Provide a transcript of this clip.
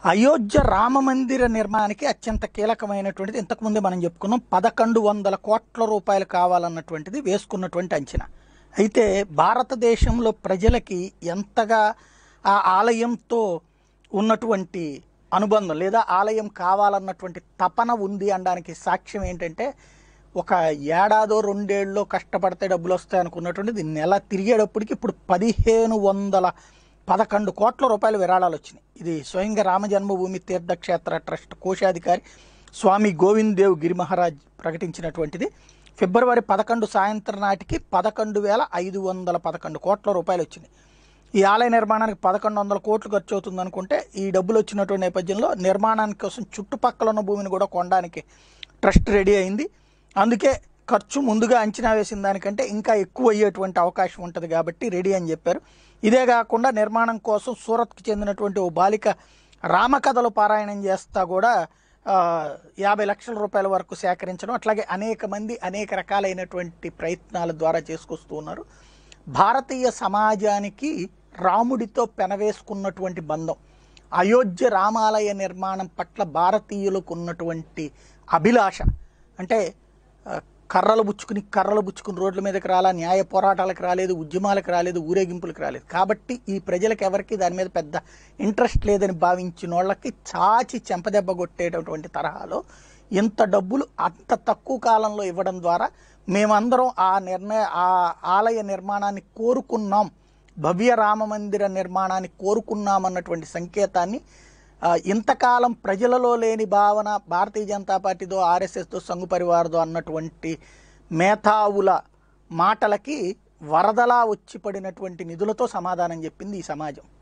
అయోధ్య రామ మందిర నిర్మాణానికి అత్యంత కీలకమైనటువంటిది ఇంతకుముందే మనం చెప్పుకున్నాం 1100 కోట్ల రూపాయలు కావాలన్నటువంటిది వేసుకున్నటువంటి అంచనా. అయితే భారతదేశంలో ప్రజలకి ఎంతగా ఆ ఆలయంతో ఉన్నటువంటి అనుబంధం లేదా ఆలయం కావాలన్నటువంటి తపన ఉంది అనడానికి సాక్ష్యం ఏంటంటే, ఒక ఏడాదో రెండేళ్ళలో కష్టపడితే డబ్బులు వస్తాయి అనుకున్నటువంటిది నెల తిరిగేటప్పటికి ఇప్పుడు 1511 కోట్ల రూపాయలు విరాళాలు వచ్చినాయి. ఇది స్వయంగా రామ జన్మభూమి తీర్థక్షేత్ర ట్రస్ట్ కోశాధికారి స్వామి గోవింద్ దేవ్ గిరి మహారాజ్ ప్రకటించినటువంటిది. ఫిబ్రవరి 11 సాయంత్రం నాటికి 11,511 కోట్ల రూపాయలు వచ్చినాయి. ఈ ఆలయ నిర్మాణానికి 1100 కోట్లు ఖర్చు అవుతుంది అనుకుంటే, ఈ డబ్బులు వచ్చినటువంటి నేపథ్యంలో నిర్మాణానికి కోసం చుట్టుపక్కల ఉన్న భూమిని కూడా కొనడానికి ట్రస్ట్ రెడీ అయింది. అందుకే ఖర్చు ముందుగా అంచనా వేసిన దానికంటే ఇంకా ఎక్కువ అయ్యేటువంటి అవకాశం ఉంటుంది కాబట్టి రెడీ అని చెప్పారు. ఇదే కాకుండా నిర్మాణం కోసం సూరత్కి చెందినటువంటి ఓ బాలిక రామకథలు పారాయణం చేస్తా కూడా 50 లక్షల రూపాయల వరకు సేకరించడం, అట్లాగే అనేక మంది అనేక రకాలైనటువంటి ప్రయత్నాల ద్వారా చేసుకొస్తూ ఉన్నారు. భారతీయ సమాజానికి రాముడితో పెనవేసుకున్నటువంటి బంధం, అయోధ్య రామాలయ నిర్మాణం పట్ల భారతీయులకు ఉన్నటువంటి అభిలాష అంటే కర్రలు బుచ్చుకుని రోడ్ల మీదకి రాలా, న్యాయ పోరాటాలకు రాలేదు, ఉద్యమాలకు రాలేదు, ఊరేగింపులకు రాలేదు. కాబట్టి ఈ ప్రజలకు ఎవరికి దాని మీద పెద్ద ఇంట్రెస్ట్ లేదని భావించిన వాళ్ళకి చాచి చెంపదెబ్బ కొట్టేటటువంటి తరహాలో ఇంత డబ్బులు అంత తక్కువ కాలంలో ఇవ్వడం ద్వారా మేమందరం ఆ ఆలయ నిర్మాణాన్ని కోరుకున్నాం, భవ్య రామ మందిర నిర్మాణాన్ని కోరుకున్నామన్నటువంటి సంకేతాన్ని ఇంతకాలం ప్రజలలో లేని భావన భారతీయ జనతా పార్టీతో, ఆర్ఎస్ఎస్తో, సంఘు పరివార్తో అన్నటువంటి మేధావుల మాటలకి వరదలా వచ్చి పడినటువంటి నిధులతో సమాధానం చెప్పింది ఈ సమాజం.